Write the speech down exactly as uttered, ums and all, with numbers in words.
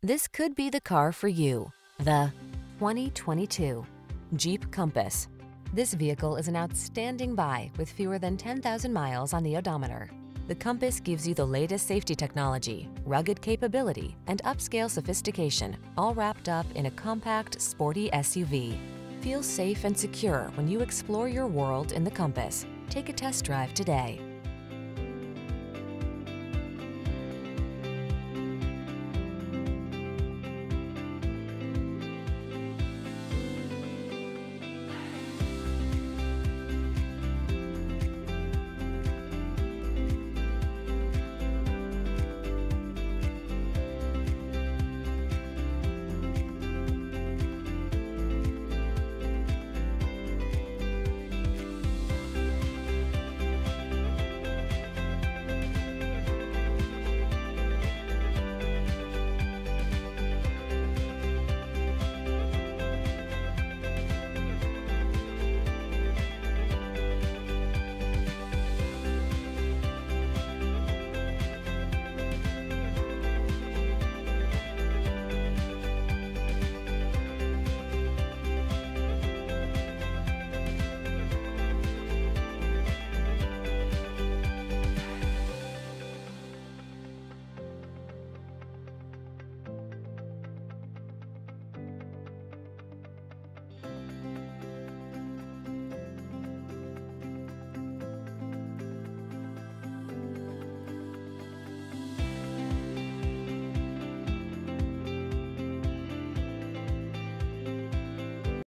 This could be the car for you. The twenty twenty-two Jeep Compass. This vehicle is an outstanding buy with fewer than ten thousand miles on the odometer. The Compass gives you the latest safety technology, rugged capability, and upscale sophistication, all wrapped up in a compact, sporty S U V. Feel safe and secure when you explore your world in the Compass. Take a test drive today.